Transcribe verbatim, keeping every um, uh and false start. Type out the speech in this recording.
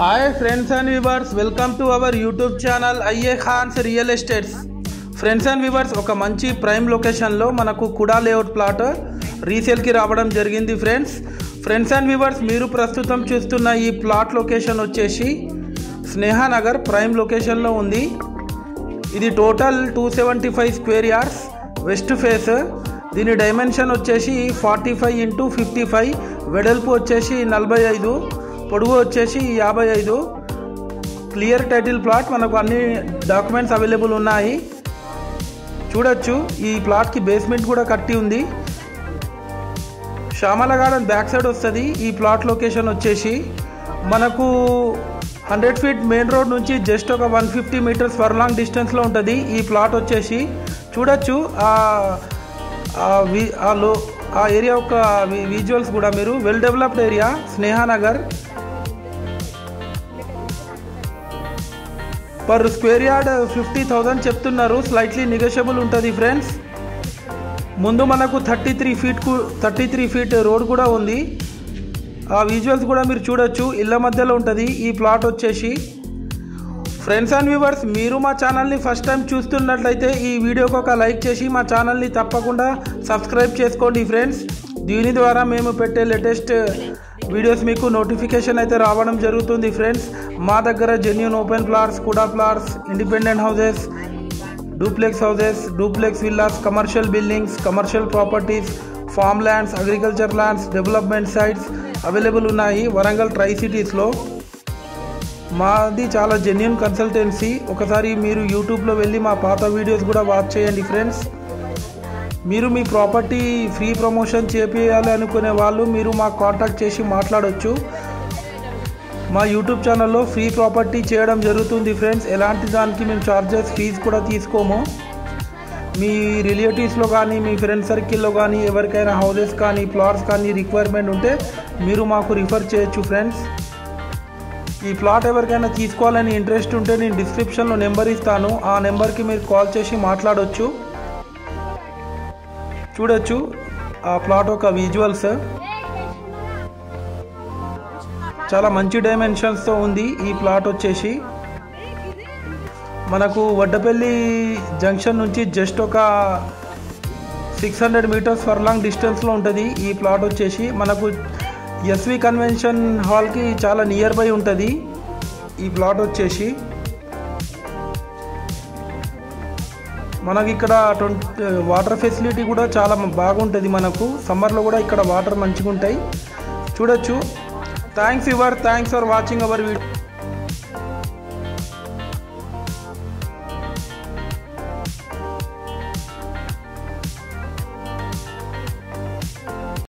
Hi friends and viewers, welcome to our YouTube channel IA Khan's real estates. Friends and viewers, ఒక మంచి prime లొకేషన్లో మనకు కుడా layout plot రీసేల్కి రావడం జరిగింది. ఫ్రెండ్స్ ఫ్రెండ్స్ అండ్ వ్యూవర్స్, మీరు ప్రస్తుతం చూస్తున్న ఈ ప్లాట్ లొకేషన్ వచ్చేసి స్నేహానగర్ ప్రైమ్ లొకేషన్లో ఉంది. ఇది total two seventy five square yards, west face. దీని డైమెన్షన్ వచ్చేసి forty five into fifty five, వెడల్పు వచ్చేసి నలభై ఐదు, పొడుగు వచ్చేసి యాభై ఐదు. క్లియర్ టైటిల్ ప్లాట్, మనకు అన్ని డాక్యుమెంట్స్ అవైలబుల్ ఉన్నాయి. చూడొచ్చు, ఈ ప్లాట్కి బేస్మెంట్ కూడా కట్టి ఉంది. శ్యామల గార్డెన్ బ్యాక్ సైడ్ వస్తుంది. ఈ ప్లాట్ లొకేషన్ వచ్చేసి మనకు హండ్రెడ్ ఫీట్ మెయిన్ రోడ్ నుంచి జస్ట్ ఒక one fifty meters far long డిస్టెన్స్లో ఉంటుంది ఈ ప్లాట్ వచ్చేసి. చూడొచ్చు ఆ లో ఆ ఏరియా యొక్క విజువల్స్ కూడా మీరు. Well developed area Snehanagar. Per square yard fifty thousand చెప్తున్నారు, స్లైట్లీ నెగోషియబుల్ ఉంటుంది. ఫ్రెండ్స్ ముందు మనకు thirty three feet thirty three feet road కూడా ఉంది. ఆ విజువల్స్ కూడా మీరు చూడొచ్చు. ఇళ్ళ మధ్యలో ఉంటుంది ఈ ప్లాట్ వచ్చేసి. ఫ్రెండ్స్ అండ్ వ్యూవర్స్, మీరు మా ఛానల్ని ఫస్ట్ టైం చూస్తున్నట్లయితే ఈ వీడియోకి ఒక లైక్ చేసి మా ఛానల్ని తప్పకుండా సబ్స్క్రైబ్ చేసుకోండి. ఫ్రెండ్స్ దీని ద్వారా మేము పెట్టే లేటెస్ట్ వీడియోస్ మీకు నోటిఫికేషన్ అయితే రావడం జరుగుతుంది. ఫ్రెండ్స్ మా దగ్గర genuine open plots, KUDA plots, independent houses, duplex houses, duplex villas, commercial buildings, commercial properties, farm lands, agriculture lands, development sites available ఉన్నాయి వరంగల్ ట్రై సిటీస్లో. మాది చాలా జెన్యూన్ కన్సల్టెన్సీ. ఒకసారి మీరు యూట్యూబ్లో వెళ్ళి మా పాత వీడియోస్ కూడా వాచ్ చేయండి. ఫ్రెండ్స్ మీరు మీ ప్రాపర్టీ ఫ్రీ ప్రమోషన్ చేపియాలి అనుకునే వాళ్ళు మీరు మాకు కాంటాక్ట్ చేసి మాట్లాడవచ్చు. మా యూట్యూబ్ ఛానల్లో ఫ్రీ ప్రాపర్టీ చేయడం జరుగుతుంది. ఫ్రెండ్స్ ఎలాంటి దానికి మేము చార్జెస్ ఫీజు కూడా తీసుకోము. మీ రిలేటివ్స్లో కానీ మీ ఫ్రెండ్ సర్కిల్లో కానీ ఎవరికైనా హౌసెస్ కానీ ప్లాట్స్ కానీ రిక్వైర్మెంట్ ఉంటే మీరు మాకు రిఫర్ చేయొచ్చు. ఫ్రెండ్స్ ఈ ప్లాట్ ఎవరికైనా తీసుకోవాలని ఇంట్రెస్ట్ ఉంటే నేను డిస్క్రిప్షన్లో నెంబర్ ఇస్తాను, ఆ నెంబర్కి మీరు కాల్ చేసి మాట్లాడవచ్చు. చూడొచ్చు ఆ ప్లాట్ ఒక విజువల్స్ చాలా మంచి డైమెన్షన్స్తో ఉంది. ఈ ప్లాట్ వచ్చేసి మనకు వడ్డపల్లి జంక్షన్ నుంచి జస్ట్ ఒక six hundred meters far long డిస్టెన్స్లో ఉంటుంది ఈ ప్లాట్ వచ్చేసి. మనకు ఎస్వి కన్వెన్షన్ హాల్కి చాలా నియర్ బై ఉంటుంది ఈ ప్లాట్ వచ్చేసి. మనకి ఇక్కడ ట్వంటీ వాటర్ ఫెసిలిటీ కూడా చాలా బాగుంటుంది. మనకు సమ్మర్లో కూడా ఇక్కడ వాటర్ మంచిగా ఉంటాయి. చూడొచ్చు. Thanks your thanks for watching our video.